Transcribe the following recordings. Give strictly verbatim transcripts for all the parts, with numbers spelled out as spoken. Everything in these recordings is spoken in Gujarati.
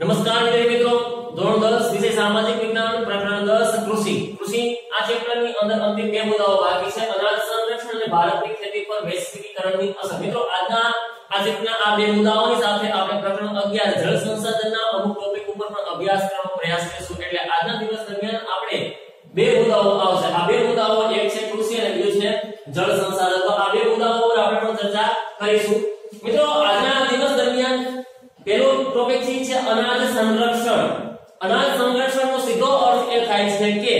નમસ્કાર વિદ્યાર્થી મિત્રો, ધોરણ દસ વિષય સામાજિક વિજ્ઞાન પ્રકરણ દસ કૃષિ કૃષિ આ ચેપ્ટરની અંદર અંતિમ બે મુદ્દાઓ બાકી છે, અનાજ સંરક્ષણ અને ભારતની ખેતી પર વૈશ્વિકીકરણની અસર. મિત્રો આજના આ ચેપ્ટરના આ બે મુદ્દાઓની સાથે આપણે પ્રકરણ અગિયાર જળ સંસાધનના અમુક ટોપિક ઉપર પણ અભ્યાસ કરવાનો પ્રયાસ કરીશું. એટલે આજના દિવસ દરમિયાન આપણે બે મુદ્દાઓ આવશે. આ બે મુદ્દાઓ એક છે કૃષિ અને બીજો છે જળ સંસાધન. તો આ બે મુદ્દાઓ પર આપણે પણ ચર્ચા કરીશું. મિત્રો આજના દિવસ દરમિયાન પહેલો ટોપિક છે અનાજ સંરક્ષણ. અનાજ સંરક્ષણનો સીધો અર્થ એ થાય છે કે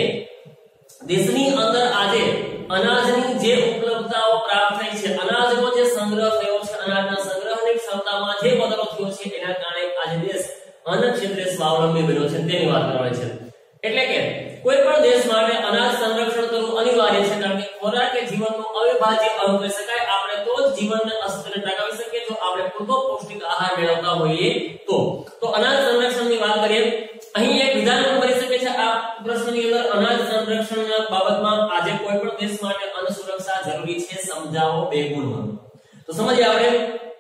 દેશની અંદર આજે અનાજની જે ઉપલબ્ધતાઓ પ્રાપ્ત થઈ છે, અનાજનો જે સંગ્રહ થયો છે, અનાજના સંગ્રહની ક્ષમતામાં જે વધારો થયો છે, એના કારણે આજે દેશ અન્ન ક્ષેત્રે સ્વાવલંબી બન્યો છે તેની વાત કરવાની છે. એટલે કે કોઈ પણ દેશ માટે અનાજ સંરક્ષણ કરવું અનિવાર્ય છે, કારણ કે ખોરાક એ જીવનનો અવિભાજ્ય અંગ કહી શકાય. આપણે તો જ જીવનને અસ્તિત્વને ટકાવી શકીએ જો આપણે પૂરતો પૌષ્ટિક આહાર મેળવતા હોઈએ તો. તો અનાજ સંરક્ષણની વાત કરીએ, અહીં એક વિધાન પણ બની શકે છે આ પ્રશ્નની અંદર. અનાજ સંરક્ષણના બાબતમાં આજે કોઈ પણ દેશ માટે અન્ન સુરક્ષા જરૂરી છે, સમજાવો બે ગુણમાં. તો સમજીએ આપણે.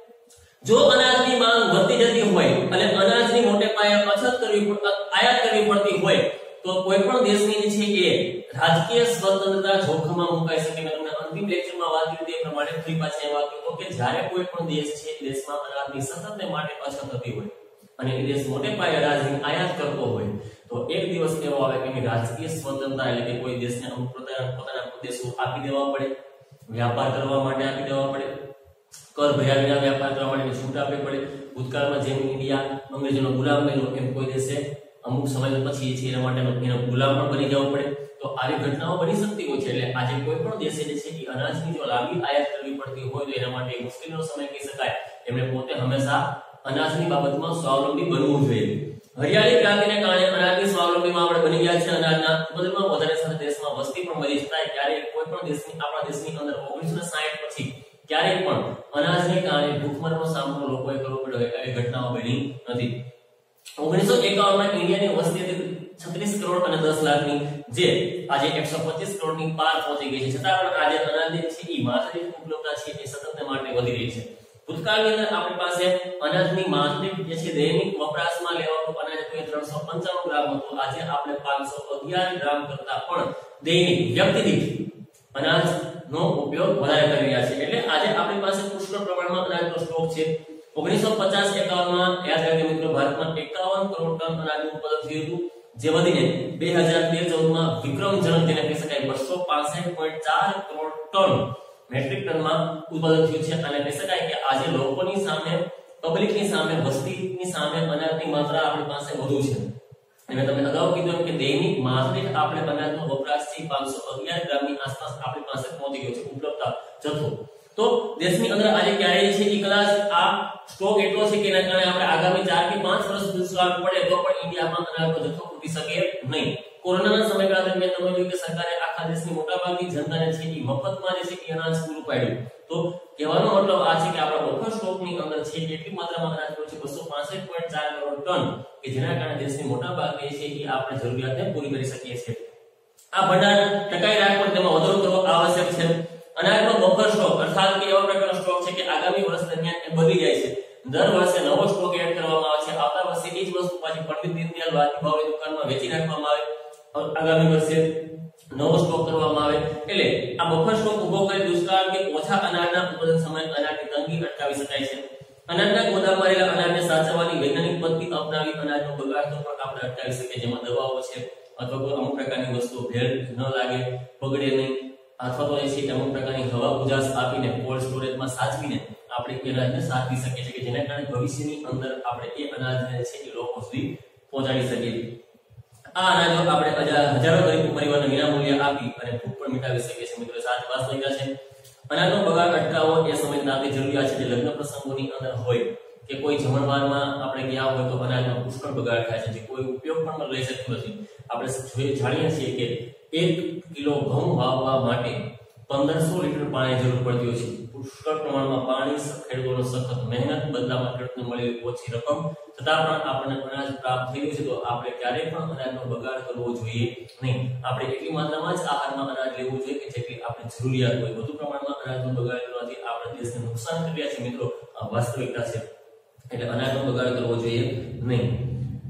જો અનાજની માંગ વધતી જતી હોય અને અનાજની મોટે પાયે અછત કરવી આયાત કરવી પડતી હોય તો કોઈ પણ દેશની જે છે એ રાજકીય સ્વતંત્રતા જોખમમાં મુકાઈ શકે. મેં તમને અંતિમ લેક્ચરમાં વાત કરી તે પ્રમાણે ફરી પાછી વાત કરી કે જ્યારે કોઈ પણ દેશ છે દેશમાં અનાજની સતત માટે અછત થતી હોય અને એ દેશ મોટે પાયે અનાજની આયાત કરતો હોય તો એક દિવસ એવો આવે કે રાજકીય સ્વતંત્રતા એટલે કે કોઈ દેશને અમુક પોતાના પ્રદેશો આપી દેવા પડે, વ્યાપાર કરવા માટે આપી દેવા પડે, કર ભર્યા વિના વ્યાપાર કરવા માટે છૂટ આપવી પડે. ભૂતકાળમાં જેમ ઇન્ડિયા અંગ્રેજોનો ગુલામ બન્યો એમ કોઈ દેશે અમુક સમય પછી છે એના માટે એનો ગુલામ પણ બની જવું પડે. તો આવી ઘટનાઓ બની શકતી હોય છે. એટલે આજે કોઈ પણ દેશે જે છે એ અનાજની જો લાંબી આયાત કરવી પડતી હોય તો એના માટે મુશ્કેલીનો સમય કહી શકાય. એમણે પોતે હંમેશા અનાજની બાબતમાં સ્વાવલંબી બનવું જોઈએ. હરિયાળી ક્રાંતિને કારણે અનાજની સ્વાવલંબીમાં આપણે બની ગયા છે. અનાજના ઉત્પાદનમાં વધારે સાથે દેશમાં વસ્તી પણ વધી જાય. ત્યારે કોઈ પણ દેશની આપણા દેશની અંદર ઓગણીસો સાઠ પછી ક્યારેય પણ અનાજને કારણે ભૂખમરનો સામનો લોકોએ કરવો પડ્યો એવી ઘટનાઓ બની નથી. ઓગણીસો એકાવન માં ઇન્ડિયાની વસ્તી હતી છત્રીસ કરોડ અને દસ લાખની, જે આજે એકસો પચીસ કરોડની પાર પહોંચી ગઈ છે. છતાં પણ આજે અનાજની છે એ માત્રાની ઉપલબ્ધતા છે એ સતત માટે વધી રહી છે. ભૂતકાળની અંદર આપણી પાસે અનાજની માત્રિક જે છે દૈનિક વપરાશમાં લેવાનું અનાજ કોઈ ત્રણસો પંચાણું ગ્રામ હતું. આજે આપણે પાંચસો અગિયાર ગ્રામ કરતા પણ દૈનિક વ્યક્તિ દીઠ અનાજનો ઉપયોગ વધારે કરી રહ્યા છે. એટલે આજે આપણી પાસે પુષ્કળ પ્રમાણમાં અનાજનો સ્ટોક છે. ઓગણીસો પચાસ એકાવન માં યાદ રાખજો મિત્રો, ભારતમાં એકાવન કરોડ ટન અનાજનું ઉત્પાદન થયું હતું, જે વધીને બે હજાર તેર ચૌદ માં વિક્રમજનક જેને કહી શકાય બસો પાસઠ પોઈન્ટ ચાર કરોડ ટન મેટ્રિક ટનમાં ઉત્પાદન થયું છે. અને કહી શકાય કે આજે લોકોની સામે, પબ્લિકની સામે, વસ્તીની સામે અનાજની માત્રા આપણી પાસે વધુ છે. અને તમે અગાઉ કીધું કે દૈનિક માત્રિક આપણે અનાજનો વપરાશ છે પાંચસો અગિયાર ગ્રામની આસપાસ આપણી પાસે પહોંચી ગયો છે ઉપલબ્ધતા જથ્થો. તો દેશની અંદર આજે ક્યારેય છે એ કદાચ આ સ્ટોક એટલો છે કે એના કારણે આપણે આગામી ચાર કે પાંચ વર્ષ દુષ્કાળ પડે તો પણ ઇન્ડિયામાં અનાજનો જથ્થો ખૂટી શકે નહીં. કોરોનાના સમયગાળા દરમિયાન તમે જોયું કે સરકારે આખા દેશની મોટાભાગની જનતાને છે એ મફતમાં જે છે એ અનાજ પૂરું પાડ્યું. તો કહેવાનો મતલબ આ છે કે આપણા બફર સ્ટોકની અંદર છે એટલી માત્રામાં અનાજ છે બસો પાસઠ પોઈન્ટ ચાર કરોડ ટન કે જેના કારણે દેશની મોટાભાગની છે એ આપણે જરૂરિયાતને પૂરી કરી શકીએ છીએ. આ ભંડાર ટકાઈ રાખવો, તેમાં વધારો કરવો આવશ્યક છે. અનાજનો બફર સ્ટોક અર્થાત કે એવા પ્રકારનો સ્ટોક છે કે આગામી વર્ષ દરમિયાન એ બદલી જાય છે. દર વર્ષે નવો સ્ટોક એડ કરવામાં આવે છે. આવતા વર્ષે એ જ વસ્તુ પાછી પંડિત દીનદયાળ વાજપેયી ભાવે દુકાનમાં વેચી નાખવામાં આવે, આગામી વર્ષે નવો સ્ટોક કરવામાં આવે. એટલે આ બફર સ્ટોક ઉભો કરી દુષ્કાળ કે ઓછા અનાજના ઉત્પાદન સમયે અનાજની તંગી અટકાવી શકાય છે. અનાજના ગોદામમાં રહેલા અનાજને સાચવવાની વૈજ્ઞાનિક પદ્ધતિ અપનાવી અનાજનો બગાડ તો પણ આપણે અટકાવી શકીએ. જેમાં દવાઓ છે અથવા કોઈ અમુક પ્રકારની વસ્તુઓ ભેળ ન લાગે, બગડે નહીં, અથવા તો એ છે અમુક પ્રકારની હવા ઉજાસ આપીને કોલ્ડ સ્ટોરેજમાં સાચવીને આપણે અનાજને સાચવી શકીએ છીએ કે જેના કારણે ભવિષ્યની અંદર આપણે એ અનાજને છે એ લોકો સુધી પહોંચાડી શકીએ. આ અનાજો આપણે હજારો ગરીબ પરિવારને વિનામૂલ્યે આપી અને ભૂખ પણ મિટાવી શકીએ છીએ. મિત્રો સાત વાસ્તવિકતા છે. અનાજનો બગાડ અટકાવવો એ સમય તાતી જરૂરિયાત છે. જે લગ્ન પ્રસંગોની અંદર હોય કે કોઈ જમણવારમાં આપણે ગયા હોય તો અનાજનો પુષ્કળ બગાડ થાય છે, જે કોઈ ઉપયોગ પણ લઈ શકતું નથી. આપણે જાણીએ છીએ કે એક કિલો ઘઉં વાવવા માટે પંદરસો લીટર પાણી જરૂર પડતી હોય છે. પુષ્કળ પ્રમાણમાં પાણી, ખેડૂતોનો સખત મહેનત, બદલામાં ખેડૂતને મળેલી ઓછી રકમ, છતાં પણ આપણને અનાજ પ્રાપ્ત થયું છે. તો આપણે ક્યારેય પણ અનાજનો બગાડ કરવો જોઈએ નહીં. આપણે એટલી માત્રામાં જ આહારમાં અનાજ લેવું જોઈએ કે જેટલી આપણે જરૂરિયાત હોય. વધુ પ્રમાણમાં અનાજનો બગાડ કરવાથી આપણે દેશને નુકસાન કરી રહ્યા છે. મિત્રો આ વાસ્તવિકતા છે. એટલે અનાજનો બગાડ કરવો જોઈએ નહીં.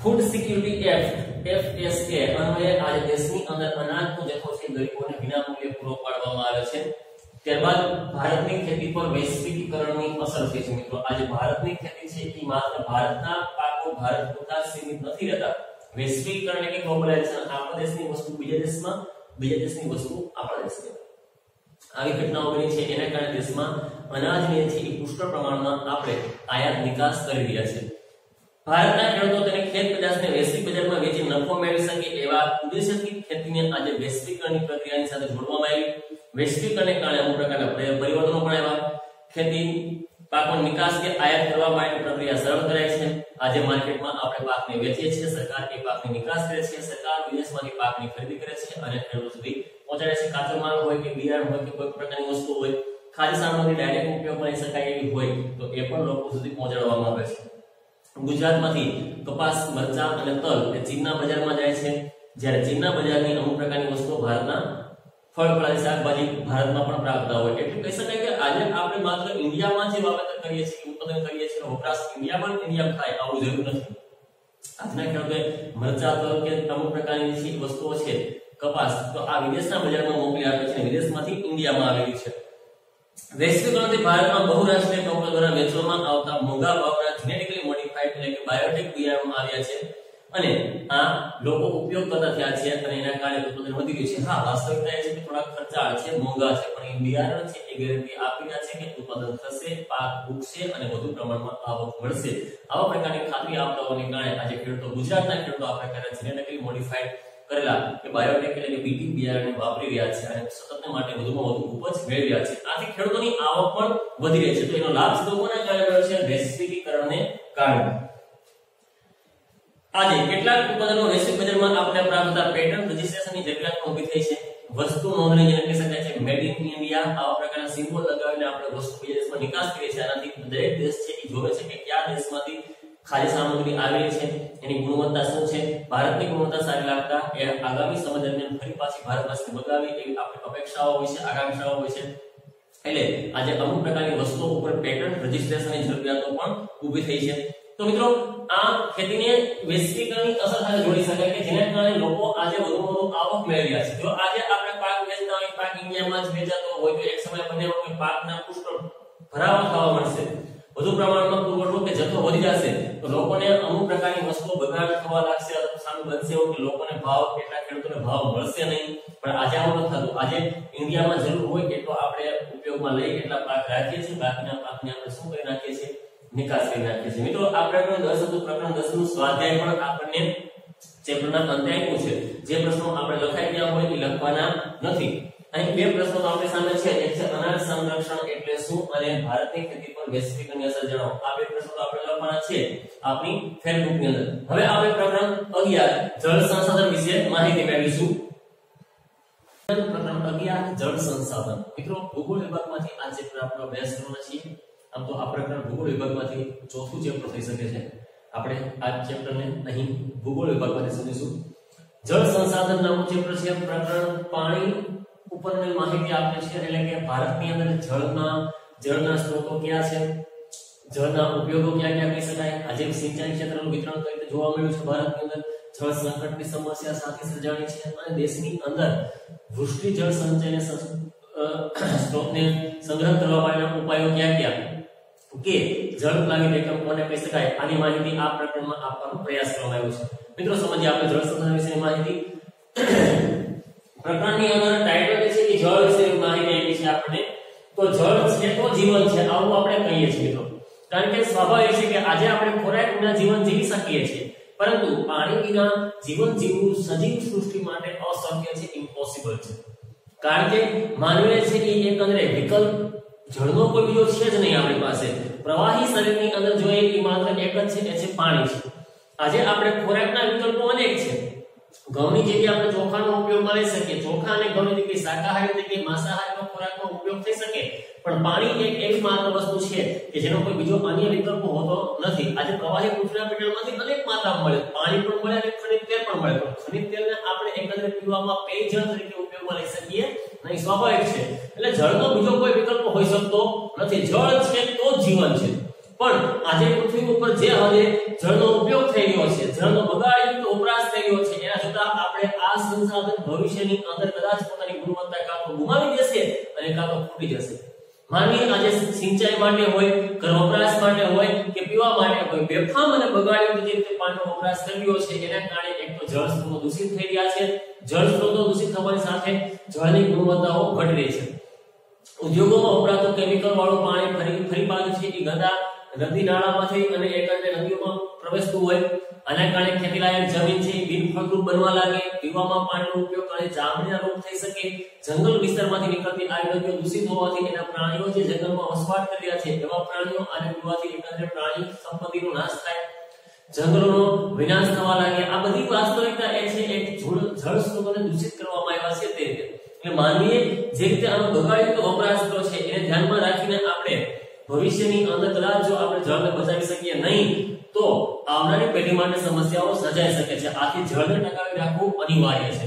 Food security act F S A અન્વયે આજે દેશની અંદર અનાજનો જથ્થો છે ગરીબોને વિનામૂલ્યે પૂરો પાડવામાં આવે છે। ત્યારબાદ ભારતની ખેતી પર વૈશ્વિકીકરણની અસર થઈ છે। મિત્રો આજે ભારતની ખેતી છે એ માત્ર ભારતના પાકો ભારત પૂરતા સીમિત નથી રહેતા। વૈશ્વિકીકરણ એટલે ગ્લોબલાઇઝેશન, આપણા દેશની વસ્તુ બીજા દેશમાં, બીજા દેશની વસ્તુ આપણા દેશમાં, આવી ઘટનાઓ બની છે। એના કારણે દેશમાં અનાજની છે એ પુષ્કળ પ્રમાણમાં આપણે આયાત નિકાસ કરી રહ્યા છીએ। ભારતના ખેડૂતો તેને ખેત પેદાશને વૈશ્વિક બજારમાં વેચી નફો મેળવી શકે એવા ઉદ્દેશ્યથી ખેતીને આજે વૈશ્વિકરણની પ્રક્રિયાની સાથે જોડવામાં આવી। વૈશ્વિકરણને કારણે અમુક પ્રકારના પરિવર્તનો પણ આવ્યા। ખેતી પાકોનો નિકાસ કે આયાત કરવા માટેની પ્રક્રિયા સરળ કરાય છે। આજે માર્કેટમાં આપણે પાકને વેચીએ છીએ, સરકાર એ પાકની નિકાસ કરે છે, સરકાર વિદેશમાંથી પાકની ખરીદી કરે છે અને ખેડૂતો સુધી પહોંચાડે છે। કાચો માલ હોય કે બિયારણ હોય કે કોઈ પ્રકારની વસ્તુ હોય, ખાદ્ય સામગ્રી ડાયરેક્ટ ઉપયોગ કરી શકાય એવી હોય તો એ પણ લોકો સુધી પહોંચાડવામાં આવે છે। ગુજરાતમાંથી કપાસ, મરચા અને તલ એ ચીનના બજારમાં જાય છે, જ્યારે ચીનના બજારની અમુક પ્રકારની વસ્તુઓ ભારતના ફળ ફળાદી શાકભાજી ભારતમાં પણ પ્રાપ્ત હોય। એટલે કહી શકાય કે આજે આપણે માત્ર ઇન્ડિયામાં જે વાવેતર કરીએ છીએ, ઉત્પાદન કરીએ છીએ, વપરાશ ઇન્ડિયામાં ઇન્ડિયામાં થાય આવું જરૂર નથી। આજના ખેડૂતે મરચા, તલ કે અમુક પ્રકારની જે વસ્તુઓ છે, કપાસ, તો આ વિદેશના બજારમાં મોકલી આપે છે, વિદેશમાંથી ઇન્ડિયામાં આવેલી છે। વૈશ્વિકરણથી ભારતમાં બહુરાષ્ટ્રીય કંપનીઓ દ્વારા વેચવામાં આવતા મોંઘા ભાવના જેનેટિકલી મોડિફાઈડ એટલે કે બાયોટેક બિયારણો આવ્યા છે અને આ લોકો ઉપયોગ કરતા થયા છે અને એના કારણે ઉત્પાદન વધી ગયું છે। હા, વાસ્તવિકતા એ છે કે થોડા ખર્ચાળ છે, મોંઘા છે, પણ એ બિયારણ છે એ ગેરંટી આપી રહ્યા છે કે ઉત્પાદન થશે, પાક ઉગશે અને વધુ પ્રમાણમાં આવક મળશે। આવા પ્રકારની ખાતરી આપતાઓને કારણે આજે ખેડૂતો, ગુજરાતના ખેડૂતો આ પ્રકારના જેનેટિકલી મોડિફાઈડ કરેલા કે બાયોટેક એટલે કે બીટી બિયારણને વાપરી રહ્યા છે અને સતતને માટે વધુમાં વધુ ઉપજ મેળવી રહ્યા છે। આથી ખેડૂતોની આવક પણ વધી રહી છે। તો એનો લાભ સીધો કોના કારણે મળ્યો છે? વૈશ્વિકીકરણને કારણે। આજે કેટલાક ઉત્પાદનો વૈશ્વિક બજારમાં આપણે પ્રાપ્ત થતા પેટર્ન રજિસ્ટ્રેશનની જરૂરિયાત પણ ઊભી થઈ છે। વસ્તુ નોંધણી જેને કહી શકાય છે મેડ ઇન ઇન્ડિયા, આવા પ્રકારના સિમ્બોલ લગાવીને આપણે વસ્તુ બીજા દેશમાં નિકાસ કરીએ છીએ। આનાથી દરેક દેશ છે એ જોવે છે કે કયા દેશમાંથી ખાદ્ય સામગ્રી આવેલી છે, એની ગુણવત્તા શું છે, ભારતની ગુણવત્તા સારી લાગતા એ આગામી સમય દરમિયાન ફરી પાછી ભારત પાસે મંગાવી એવી આપણી અપેક્ષાઓ હોય છે, આકાંક્ષાઓ હોય છે। એટલે આજે અમુક પ્રકારની વસ્તુઓ ઉપર પેટર્ન રજિસ્ટ્રેશનની જરૂરિયાતો પણ ઊભી થઈ છે। તો મિત્રો આ ખેતીને વૈશ્વિકરણની અસર સાથે જોડી શકાય કે જેના કારણે લોકો આજે વધુ વધુ આવક મેળવી રહ્યા છે। જો આજે આપણે પાક વેચતા હોય, પાક ઇન્ડિયામાં જ વેચાતો હોય તો એક સમય બને કે પાકના પુષ્કળ ભરાવો થવા મળશે, વધુ પ્રમાણમાં પુરવઠો કે જથ્થો વધી જશે તો લોકોને અમુક પ્રકારની વસ્તુઓ બગાડ થવા લાગશે, સામે બનશે એવું કે લોકોને ભાવ, કેટલા ખેડૂતોને ભાવ મળશે નહીં। પણ આજે આવું નથી થતું। આજે ઇન્ડિયામાં જરૂર હોય એટલો આપણે ઉપયોગમાં લઈ એટલા પાક રાખીએ છીએ, બાકીના પાકને આપણે શું કરી નાખીએ છીએ? નિકાસ કરી નાખીએ છીએ। મિત્રો આ પ્રકરણ દસ હતું, પ્રકરણ દસ નું સ્વાધ્યાય પણ આપણને ચેપ્ટરના અંતે આપ્યું છે। જે પ્રશ્નો આપણે લખાઈ ગયા હોય એ લખવાના નથી। અહીં બે પ્રશ્નો આપણી સામે છે, એક છે અનાજ સંરક્ષણ એટલે શું અને ભારતની ખેતી પર વૈશ્વિકરણની અસર જણાવો। આ બે પ્રશ્નો આપણે લખવાના છે આપણી ફેસબુક ની અંદર। હવે આપણે પ્રકરણ અગિયાર જળ સંસાધન વિશે માહિતી મેળવીશું। પ્રકરણ અગિયાર જળ સંસાધન। મિત્રો ભૂગોળ વિભાગમાંથી આ ચેપ્ટર આપણે અભ્યાસ કરવાના છીએ। આમ તો આ પ્રકરણ ભૂગોળ વિભાગમાંથી ચોથું ચેપ્ટર થઈ શકે છે। આપણે આ ચેપ્ટરને અહીં ભૂગોળ વિભાગમાંથી સમજીશું। જળ સંસાધન નામનું ચેપ્ટર છે। પ્રકરણ પાણી ઉપરની માહિતી આપે છે, એટલે કે ભારતની અંદર જળના જળના સ્ત્રોતો ક્યાં છે, જળના ઉપયોગો ક્યાં ક્યાં કહી શકાય। આજે સિંચાઈ ક્ષેત્રનું વિતરણ કઈ રીતે જોવા મળ્યું છે ભારતની અંદર, જળ સંકટની સમસ્યા સાથે સર્જાણી છે અને દેશની અંદર વૃષ્ટિ જળ સંચયને સ્ત્રોતને સંગ્રહ કરવા માટેના ઉપાયો ક્યાં ક્યાં કે જળ પ્લાવિત એકમ કોને કહી શકાય, આની માહિતી આ પ્રકરણમાં આપવાનો પ્રયાસ કરવામાં આવ્યો છે। મિત્રો સમજીએ આપણે જળ સંસાધન વિશેની માહિતી। પ્રકરણની અંદર ટાઇટલ છે કે જળ વિશેની માહિતી આપી છે આપણને। તો જળ છે તો જીવન છે આવું આપણે કહીએ છીએ મિત્રો, કારણ કે સ્વાભાવિક છે કે આજે આપણે ખોરાક વિના જીવન જીવી શકીએ છીએ, પરંતુ પાણી વિના જીવન જીવવું સજીવ સૃષ્ટિ માટે અશક્ય છે, ઇમ્પોસિબલ છે। કારણ કે માનવીને છે કે એકંદરે વિકલ્પ જળનો કોઈ બીજો છે જ નહીં આપણી પાસે। પ્રવાહી શરીરની અંદર જોઈએ એ માત્ર એક જ છે, એ છે પાણી છે। આજે આપણે ખોરાકના વિકલ્પો અનેક છે। ઘઉંની જગ્યાએ આપણે ચોખાનો ઉપયોગ કરી શકીએ, ચોખા અને ઘઉંની જગ્યાએ શાકાહારી જગ્યાએ માંસાહારીનો ખોરાકનો ઉપયોગ થઈ શકે, પણ પાણી એક એવી માત્ર વસ્તુ છે કે જેનો કોઈ બીજો અન્ય વિકલ્પ હોતો નથી। આજે પ્રવાહી પૃથ્વીના પેટાળમાંથી અનેક માત્રામાં મળે, પાણી પણ મળે અને ખનિજ તેલ પણ મળે, પણ ખનિજ તેલને આપણે એકંદરે પીવામાં પેયજળ તરીકે ઉપયોગમાં લઈ શકીએ નહીં, સ્વાભાવિક છે। એટલે જળનો બીજો કોઈ વિકલ્પ હોઈ શકતો નથી। જળ છે તો જીવન છે, પણ આજે પૃથ્વી ઉપર જે હવે જળનો ઉપયોગ થઈ રહ્યો છે, જળનો બગાડયુક્ત વપરાશ થઈ રહ્યો છે, એના છતાં આપણે આ સંસાધન ભવિષ્યની અંદર કદાચ પોતાની ગુણવત્તા કાં તો ગુમાવી દેશે અને કાં તો ફૂટી જશે. માનવી આજે સિંચાઈ માટે હોય, ઘર વપરાશ માટે હોય કે પીવા માટે હોય, બેફામ અને બગાડયુક્ત જે રીતે પાણીનો વપરાશ થઈ રહ્યો છે, એના કારણે એક તો જળ સ્ત્રોતો દૂષિત થઈ રહ્યા છે. જળ સ્ત્રોતો દૂષિત થવાની સાથે જળની ગુણવત્તાઓ ઘટી રહી છે. ઉદ્યોગોમાં વપરાતું કેમિકલ વાળું પાણી ફરી ફરી પાછું છે એ ગંદા નદી નાળામાંથી અને એકંદરે નદીઓમાં પ્રવેશતું હોય. આના કારણે ખેતીલાયક જમીન છે એ બિનફળદ્રુપ બનવા લાગે. પીવામાં પાણીનો ઉપયોગ કરે ચામડીના રોગ થઈ શકે. જંગલ વિસ્તારમાંથી નીકળતી આ નદીઓ દૂષિત હોવાથી એના પ્રાણીઓ જે જંગલમાં વસવાટ કરી રહ્યા છે એવા પ્રાણીઓ આને પીવાથી એકંદરે પ્રાણી સંપત્તિનો નાશ થાય, જંગલોનો વિનાશ થવા લાગે. આ બધી વાસ્તવિકતા એ છે એક જળ સ્ત્રોતોને દૂષિત કરવામાં આવ્યા છે તે રીતે. એટલે માનવીએ જે રીતે આનો બગાડયુક્ત વપરાશ કર્યો છે એને ધ્યાનમાં રાખીને આપણે ભવિષ્યની અંદર કદાચ જો આપણે જળને બચાવી શકીએ નહીં તો આવનારી પેઢી માટે સમસ્યાઓ સર્જાઈ શકે છે. આથી જળને ટકાવી રાખવું અનિવાર્ય છે.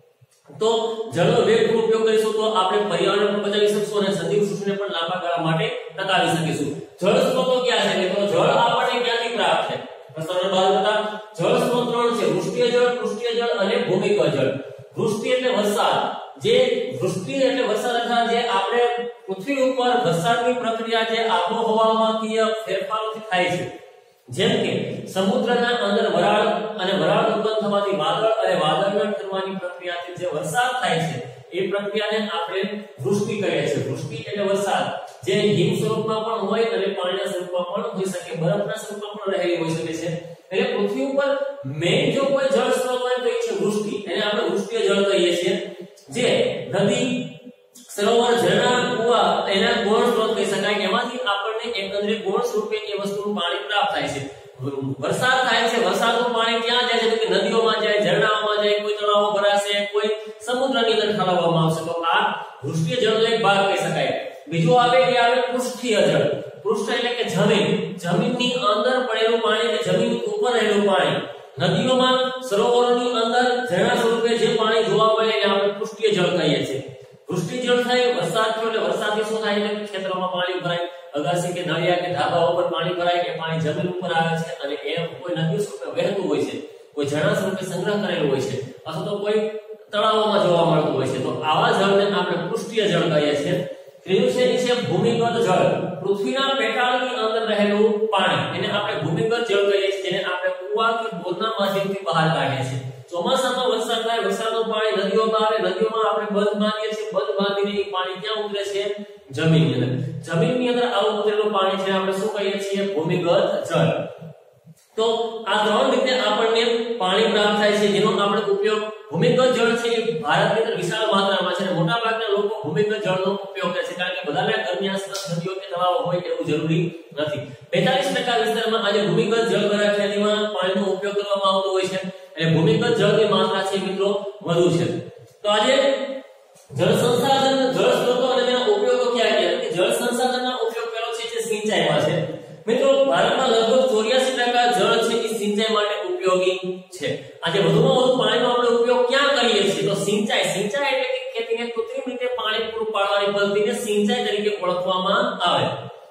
તો જળનો વેગપૂર્વક ઉપયોગ કરીશું તો આપણે પર્યાવરણ પણ બચાવી શકશું અને સજીવ સૃષ્ટિને પણ લાંબા ગાળા માટે ટકાવી શકીશું. જળ સ્ત્રોતો ક્યાં છે? તો જળ આપણને ક્યાંથી પ્રાપ્ત થાય? પ્રશ્નનો બાદ હતા જળ સ્ત્રોત ત્રણ છે: વૃષ્ટિય જળ, પૃષ્ઠીય જળ અને ભૂમિગત જળ. વૃષ્ટિ એટલે વરસાદ. જે વૃષ્ટિ એટલે વરસાદ અથવા જે આપણે પૃથ્વી ઉપર વરસાદની પ્રક્રિયા જે આબોહવામાંકીય ફેરફારોથી થાય છે, જેમ કે સમુદ્રના અંદર વરાળ અને વરાળ ઉત્પન્ન થવાથી વાદળ અને વાદળના ઠરવાની પ્રક્રિયાથી જે વરસાદ થાય છે એ પ્રક્રિયાને આપણે વૃષ્ટિ કહીએ છીએ. વૃષ્ટિ એટલે વરસાદ જે હિમ સ્વરૂપમાં પણ હોય અને પાણીના સ્વરૂપમાં પણ હોઈ શકે, બરફના સ્વરૂપમાં પણ રહેલી હોઈ શકે છે. એટલે પૃથ્વી ઉપર મેઇન જો કોઈ જળ સ્ત્રોત હોય તો એ છે વૃષ્ટિ. એને આપણે વૃષ્ટિય જળ કહીએ છીએ. જે નદી, સરોવર, ઝરણા, કુવા એના ગૌણ સ્ત્રોત કહી શકાય. એમાંથી આપણને એકંદરે ગૌણ સ્વરૂપે એ વસ્તુનું પાણી પ્રાપ્ત થાય છે. વરસાદ થાય છે, વરસાદનું પાણી ક્યાં જાય છે? તો કે નદીઓમાં જાય, ઝરણાઓમાં જાય, કોઈ તળાવો ભરાશે, કોઈ સમુદ્રની અંદર ઠાલવવામાં આવશે. તો આ વૃષ્ટિય જળનો એક ભાગ કહી શકાય. બીજું આવે એ આવે પૃષ્ઠીય જળ. પૃષ્ઠ એટલે કે જમીન, જમીનની અંદર પડેલું પાણી, એટલે જમીન ઉપર રહેલું પાણી. નદીઓમાં, સરોવરોની અંદર ઝરણા સ્વરૂપે જે પાણી જોવા મળે એને આપણે પૃષ્ઠીય જળ કહીએ છીએ. વૃષ્ટિ જળ થાય વરસાદ થયો એટલે વરસાદથી શું થાય? એટલે ખેતરોમાં પાણી ભરાય, અગાસી કે નળિયા કે ધાબા ઉપર પાણી ભરાય કે પાણી જમીન ઉપર આવે છે અને એ કોઈ નદી સ્વરૂપે વહેતું હોય છે, કોઈ ઝરણા સ્વરૂપે સંગ્રહ કરેલું હોય છે, અથવા તો કોઈ તળાવોમાં જોવા મળતું હોય છે. તો આવા જળને આપણે પૃષ્ઠીય જળ કહીએ છીએ. ત્રીજું છે એ છે ભૂમિગત જળ. પૃથ્વીના પેટાળની અંદર રહેલું પાણી, એને આપણે ભૂમિગત જળ કહીએ છીએ, જેને આપણે કુવા કે બોરના માધ્યમથી બહાર કાઢીએ છીએ. ચોમાસામાં વરસાદ થાય, વરસાદનું પાણી નદીઓમાં આવે, નદીઓમાં આપણે બંધ બાંધીએ છીએ, બંધ બાંધીને એ પાણી ક્યાં ઉતરે છે? જમીનની અંદર. જમીનની અંદર આવું ઉતરેલું પાણી છે આપણે શું કહીએ છીએ? ભૂમિગત જળ. તો આ ત્રણ રીતે આપણને પાણી પ્રાપ્ત થાય છે, જેનો આપણે ઉપયોગ ભૂમિગત જળ છે એ ભારતની અંદર વિશાળ માત્રામાં છે અને મોટા ભાગના લોકો ભૂમિગત જળનો ઉપયોગ કરે છે, કારણ કે બધાના ઘરની આસપાસ નદીઓ કે તળાવો હોય એવું જરૂરી નથી. બેતાલીસ ટકા વિસ્તારમાં આજે ભૂમિગત જળ દ્વારા ખેતીમાં પાણીનો ઉપયોગ કરવામાં આવતો હોય છે. એટલે ભૂમિગત જળની માત્રા છે મિત્રો વધુ છે. તો આજે જળ સંસાધન, જળ સ્ત્રોતો અને તેના ઉપયોગો ક્યાં ક્યાં? કે જળ સંસાધનનો ઉપયોગ કર્યો છે જે સિંચાઈમાં છે. મિત્રો ભારતમાં લગભગ ચોર્યાસી ટકા જળ છે એ સિંચાઈ માટે ઉપયોગી છે. આજે વધુમાં વધુ પાણીનો આપણે ઉપયોગ ક્યાં કરીએ છીએ? તો સિંચાઈ. સિંચાઈ એટલે કે ખેતીને કૃત્રિમ રીતે પાણી પૂરું પાડવાની પદ્ધતિને સિંચાઈ તરીકે ઓળખવામાં આવે.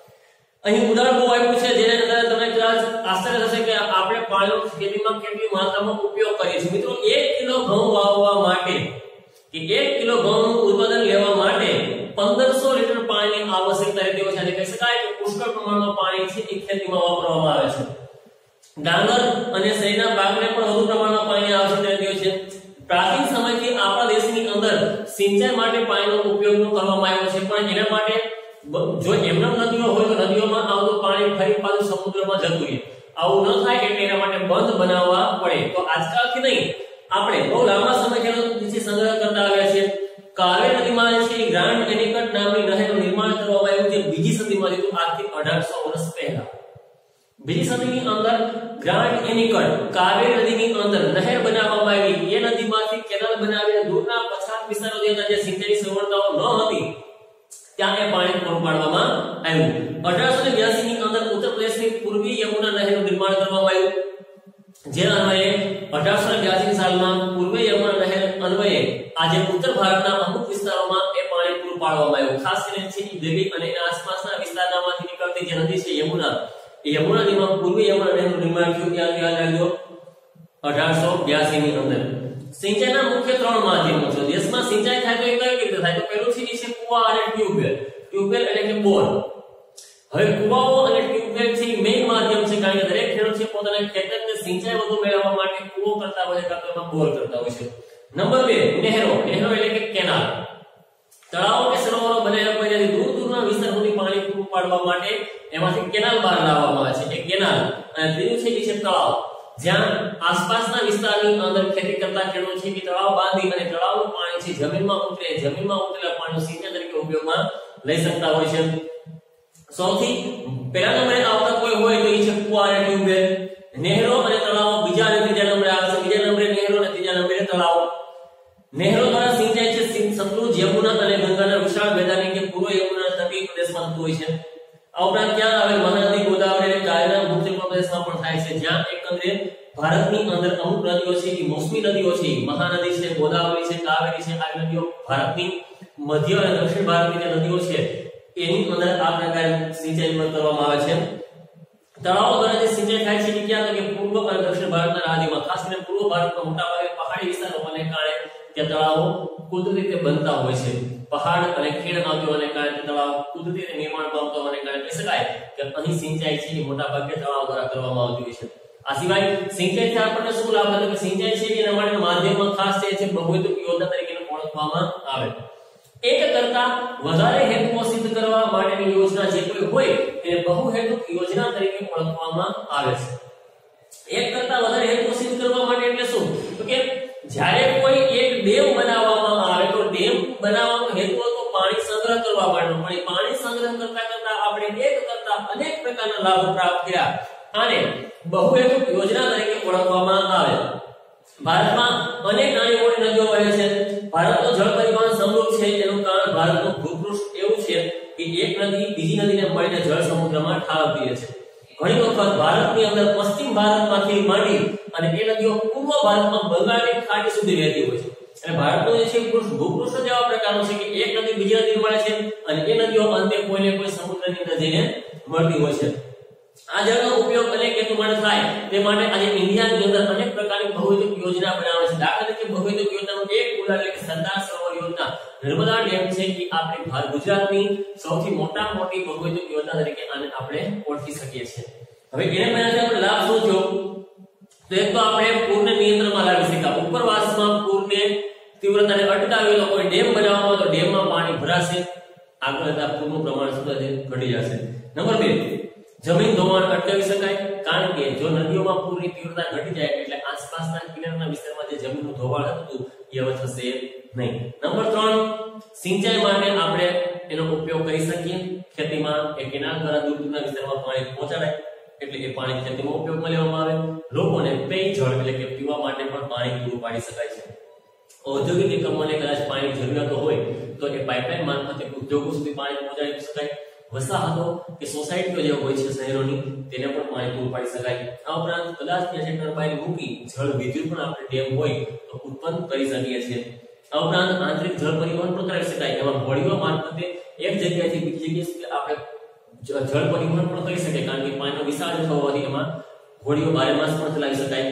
અહીં ઉદાહરણ બહુ આપ્યું છે જેને અંદર તમને કદાચ આશ્ચર્ય થશે કે આપણે પાણીનો ખેતીમાં કેટલી માત્રામાં ઉપયોગ કરીએ છીએ. મિત્રો એક કિલો ઘઉં વાવવા માટે કે એક કિલો ઘઉંનું ઉત્પાદન લેવા માટે પંદરસો લીટર પાણીની આવશ્યકતા રહેતી હોય છે. અને કહી શકાય કે પુષ્કળ પ્રમાણમાં પાણી છે એ ખેતીમાં વાપરવામાં આવે છે. ડાંગર અને શેરડીના પાકને પણ વધુ પ્રમાણમાં પાણીની આવશ્યકતા રહેતી હોય છે. પ્રાચીન સમયથી આપણા દેશની અંદર સિંચાઈ માટે પાણીનો ઉપયોગ કરવામાં આવ્યો છે, પણ એના માટે જો એમના નદીઓ હોય તો નદીઓમાં આવતું પાણી ફરી પાછું સમુદ્રમાં જતું રહે. આવું ન થાય એટલે એના માટે બંધ બનાવવા પડે. તો આજકાલથી નહીં, આપણે બહુ લાંબા સમયથી નીચે સંગ્રહ કરતા આવ્યા છે. કાવેરી નદીમાં છે ગ્રાન્ડ એનિકટ નામની નહેરનું નિર્માણ કરવામાં આવ્યું છે બીજી સદીમાં, લીધું આજથી અઢારસો વર્ષ પહેલા. બીજી સદીની અંદર ગ્રાન્ડ એનિકટ કાવેરી નદીની અંદર નહેર બનાવવામાં આવી. એ નદીમાંથી કેનાલ બનાવીને દૂરના પછાત વિસ્તારો જે સિંચાઈની સગવડતાઓ ન હતી ત્યાં એ પાણી પૂરું પાડવામાં આવ્યું. અઢારસો બ્યાસી ની અંદર ઉત્તર પ્રદેશની પૂર્વી યમુના નહેરનું નિર્માણ કરવામાં આવ્યું. જે અન્વયે અઢારસો બ્યાસી સાલમાં પૂર્વી યમુના નહેર અન્વયે આજે ઉત્તર ભારતના અમુક વિસ્તારોમાં એ પાણી પૂરું પાડવામાં આવ્યું. ખાસ કરીને છે દિલ્હી અને એના આસપાસના વિસ્તારમાંથી નીકળતી જે નદી છે યમુના, યમુના નદીમાં પૂર્વી યમુના નદીનું નિર્માણ થયું ત્યાં યાદ રાખજો અઢારસો બ્યાસી ની અંદર. સિંચાઈના મુખ્ય ત્રણ માધ્યમો છે. દેશમાં સિંચાઈ થાય તો એ કઈ રીતે થાય? તો પહેલું છે એ છે કુવા અને ટ્યુબવેલ. ટ્યુબવેલ એટલે કે બોર. હવે કુવાઓ અને ટ્યુબવેલ છે એ મેઇન માધ્યમ છે, કારણ કે દરેક ખેડૂત છે પોતાના ખેતરને સિંચાઈ વધુ મેળવવા માટે કુવો કરતા હોય છે કાં તો એમાં બોર કરતા હોય છે. નંબર બે નહેરો. નહેરો એટલે કે કેનાલ. તળાવો કે સરોવરો બનાવ્યા હોય ત્યાંથી દૂર દૂરના વિસ્તાર સુધી પાણી પૂરું પાડવા માટે એમાંથી કેનાલ બહાર લાવવામાં આવે છે. એ કેનાલ. અને ત્રીજું છે એ છે તળાવ, જ્યાં આસપાસના વિસ્તારની અંદર ખેતી કરતા ખેડૂતો છે કે તળાવ બાંધી અને તળાવનું પાણી છે જમીનમાં ઉતરે, જમીનમાં ઉતરેલા પાણી સિંચાઈ તરીકે ઉપયોગમાં લઈ શકતા હોય છે. સૌથી પહેલા નંબરે આવતા કોઈ હોય તો એ છે કુવા અને ટ્યુબવેલ. નહેરો અને તળાવો બીજા અને ત્રીજા નંબરે આવે છે. બીજા નંબરે નહેરો અને ત્રીજા નંબરે તળાવો. નહેરો દ્વારા સિંચાઈ છે સતલુજ, યમુના અને ગંગાના વિશાળ મેદાની કે પૂર્વ યમુના તટીય પ્રદેશમાં થતું હોય છે. આ ઉપરાંત ત્યાં આવેલ મહાનદી, ગોદાવરી અને કાવેરીના મુખ્ય પ્રદેશમાં પણ થાય છે, જ્યાં એકંદરે ભારતની અંદર અમુક નદીઓ છે એ મોસમી નદીઓ છે, મહાનદી છે, ગોદાવરી છે, કાવેરી છે, આ નદીઓ ભારતની મધ્ય અને દક્ષિણ ભારતની જે નદીઓ છે એની અંદર આ પ્રકારે સિંચાઈ કરવામાં આવે છે. તળાવો દ્વારા જે સિંચાઈ થાય છે એ ક્યાં? તો કે પૂર્વ અને દક્ષિણ ભારતના રાજ્યોમાં, ખાસ કરીને પૂર્વ ભારતમાં મોટાભાગે પહાડી વિસ્તારોને કારણે ત્યાં તળાવો કુદરતી રીતે બનતા હોય છે. પહાડ અને ખીણ આવતી હોવાને કારણે તળાવ કુદરતી રીતે નિર્માણ પામતા હોવાને કારણે કહી શકાય કે અહીં સિંચાઈ છે એ મોટાભાગે તળાવ દ્વારા કરવામાં આવતી હોય છે. આ સિવાય સિંચાઈથી આપણને શું લાભ થાય? કે સિંચાઈ છે એના માટે માધ્યમમાં ખાસ છે બહુહેતુક યોજના તરીકે ઓળખવામાં આવે. એક કરતા વધારે હેતુઓ સિદ્ધ કરવા માટેની યોજના જે કોઈ હોય એને બહુહેતુક યોજના તરીકે ઓળખવામાં આવે છે. એક કરતા વધારે હેતુઓ સિદ્ધ કરવા માટે એટલે શું? તો કે જ્યારે કોઈ એક ડેમ બનાવવામાં આવે તો ડેમ બનાવવાનો હેતુ હતો પાણી સંગ્રહ કરવા માટે, પણ પાણી સંગ્રહ કરતા કરતા આપણે એક કરતા અનેક પ્રકારના લાભ પ્રાપ્ત કર્યા. આને બહુહેતુક યોજના તરીકે ઓળખવામાં આવે. ભારતમાં અનેક નાની મોટી નદીઓ વહે છે. ભારતનો જળ પરિવહન સમૃદ્ધ છે, એનું કારણ ભારતનું ભૂપૃષ્ઠ એવું છે કે એક નદી બીજી નદીને મળીને જળ સમુદ્રમાં ઠાલવતી રહે છે. ઘણી વખત ભારતની અંદર પશ્ચિમ ભારતમાંથી માંડી અને એ નદીઓ પૂર્વ ભારતમાં બંગાળની ખાડી સુધી વહેતી હોય છે. અને ભારતનો જે છે ભૂપૃષ્ઠ જેવા પ્રકારનો છે કે એક નદી બીજી નદી મળે છે અને એ નદીઓ અંતે કોઈને કોઈ સમુદ્રની અંદર જઈને મળતી હોય છે. આ જળનો ઉપયોગ અનેક હેતુ માટે થાય તે માટે આજે ઇન્ડિયાની અંદર અનેક પ્રકારની બહુહેતુક યોજના બનાવે છે. દાખલા તરીકે બહુહેતુક યોજનાનું એક ઉદાહરણ એટલે કે સરદાર સરોવર યોજના. નર્મદા ડેમ છે કે આપણી ભારત ગુજરાતની સૌથી મોટા મોટી બહુહેતુક યોજના તરીકે આને આપણે ઓળખી શકીએ છીએ. હવે એને બનાવવાથી આપણે લાભ શું થયો? તો એક તો આપણે પૂરને નિયંત્રણમાં લાવી શક્યા. ઉપરવાસમાં પૂરને તીવ્રતાને અટકાવી તો કોઈ ડેમ બનાવવામાં તો ડેમમાં પાણી ભરાશે, આગળ જતા પૂરનું પ્રમાણ સુધરે ઘટી જશે. નંબર બે, જમીન ધોવાણ અટકાવી શકાય, કારણ કે જો નદીઓમાં પૂરની તીવ્રતા ઘટી જાય એટલે આસપાસના કિનારાના વિસ્તારમાં જે જમીનનું ધોવાણ હતું એ હવે થશે નહીં. નંબર ત્રણ, સિંચાઈ માટે આપણે એનો ઉપયોગ કરી શકીએ. ખેતીમાં એ કેનાલ દ્વારા દૂર દૂરના વિસ્તારમાં પાણી પહોંચાડાય એટલે એ પાણી ખેતીમાં ઉપયોગમાં લેવામાં આવે. લોકોને પેય જળ એટલે કે પીવા માટે પણ પાણી પૂરું પાડી શકાય છે. ઔદ્યોગિક એકમોને કદાચ પાણી જરૂરિયાતો હોય તો એ પાઇપલાઇન મારફતે ઉદ્યોગો સુધી પાણી પહોંચાડી શકાય. વસાહતો કે સોસાયટીઓ જે હોય છે શહેરોની તેને પણ પાણી પૂરું પાડી શકાય. આ ઉપરાંત કદાચ ત્યાં ટર્બાઇન મૂકી જળ વિદ્યુત પણ આપણે ડેમ હોય તો ઉત્પન્ન કરી શકીએ છીએ. આ ઉપરાંત આંતરિક જળ પરિવહન પણ કરી શકાય. એમાં હોડીઓ મારફતે એક જગ્યાએથી બીજી જગ્યાએ સુધી આપણે જળ પરિવહન પણ કરી શકાય, કારણ કે પાણીનો વિશાળ જથ્થો હોવાથી એમાં હોડીઓ બારે માસ પણ ચલાવી શકાય.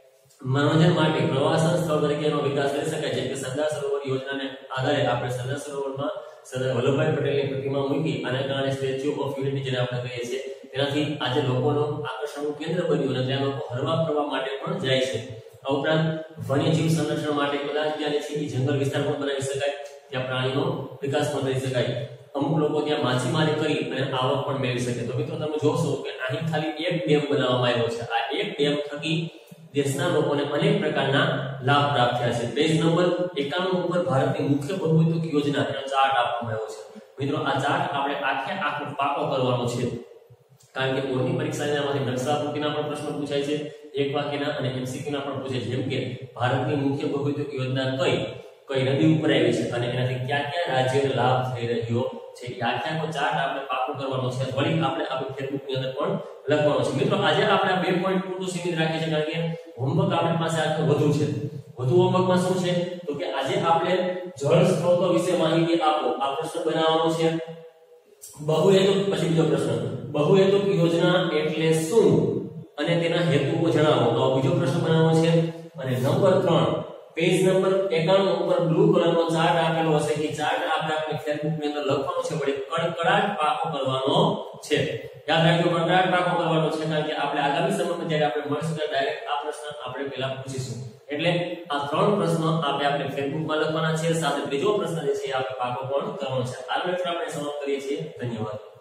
મનોરંજન માટે પ્રવાસન સ્થળ તરીકે એનો વિકાસ કરી શકાય. જેમ કે સરદાર સરોવર યોજનાને આધારે આપણે સરદાર સરોવરમાં સરદાર વલ્લભભાઈ પટેલની પ્રતિમા મૂકી આના કારણે સ્ટેચ્યુ ઓફ યુનિટી જેને આપણે કહીએ છીએ તેનાથી આજે લોકોનું આકર્ષણનું કેન્દ્ર બન્યું અને ત્યાં લોકો હરવા ફરવા માટે પણ જાય છે. આ ઉપરાંત વન્યજીવ સંરક્ષણ માટે કદાચ ત્યાં છે કે જંગલ વિસ્તાર પણ બનાવી શકાય, ત્યાં પ્રાણીનો વિકાસ પણ કરી શકાય. અમુક લોકો ત્યાં માછીમારી કરી અને આવક પણ મેળવી શકે. તો મિત્રો તમે જોશો કે અહીં ખાલી એક ડેમ બનાવવામાં આવ્યો છે. આ એક ડેમ થકી દેશના લોકોને અનેક પ્રકારના લાભ પ્રાપ્ત થયા છે. પેજ નંબર એકાણું ઉપર ભારતની મુખ્ય બહુહેતુક યોજના એનો ચાર્ટ આપવામાં આવ્યો છે. મિત્રો આ ચાર્ટ આપણે આખે આખો પાકો કરવાનો છે, કારણ કે બોર્ડની પરીક્ષામાંથી નકશાપૂર્તિના પણ પ્રશ્નો પૂછાય છે, એક વાક્યના અને એમસીક્યુના પણ પૂછાય છે. જેમ કે ભારતની મુખ્ય બહુહેતુક યોજના કઈ કઈ નદી ઉપર આવી છે અને એનાથી ક્યાં ક્યાં રાજ્યોને લાભ થઈ રહ્યો છે એ આખે આખો ચાર્ટ આપણે પાકો કરવાનો છે. વળી આપણે આપણી ફેસબુકની અંદર પણ લખવાનો છે. મિત્રો આજે આપણે બે પોઈન્ટ પૂરતું સીમિત રાખીએ છીએ, કારણ કે હોમવર્ક આપણી પાસે આટલું વધુ છે. વધુ હોમવર્કમાં શું છે તો કે આજે આપણે જળ સ્ત્રોતો વિશે માહિતી આપો આ પ્રશ્ન બનાવવાનો છે. બહુહેતુક પછી બીજો પ્રશ્ન બહુહેતુક યોજના એટલે શું અને તેના હેતુઓ જણાવો તો બીજો પ્રશ્ન બનાવવો છે અને નંબર ત્રણ પેજ નંબર એકાણું ઉપર બ્લુ કલરનો ચાર્ટ આપેલો હશે કે ચાર્ટ આપણે આપણી ફેસબુક ની અંદર લખવાનું છે વળી કડકડાટ પાકો કરવાનો છે યાદ રાખજો કડકડાટ પાકો કરવાનો છે કારણ કે આપણે આગામી સમયમાં જ્યારે આપણે મળશું ત્યારે ડાયરેક્ટ આ પ્રશ્ન આપણે પહેલા પૂછીશું એટલે આ ત્રણ પ્રશ્નો આપણે આપણે ફેસબુક માં લખવાના છે સાથે ત્રીજો પ્રશ્ન જે છે આપણે પાકો પણ કરવાનો છે આ લેક્ચર આપણે સમાપ્ત કરીએ છીએ ધન્યવાદ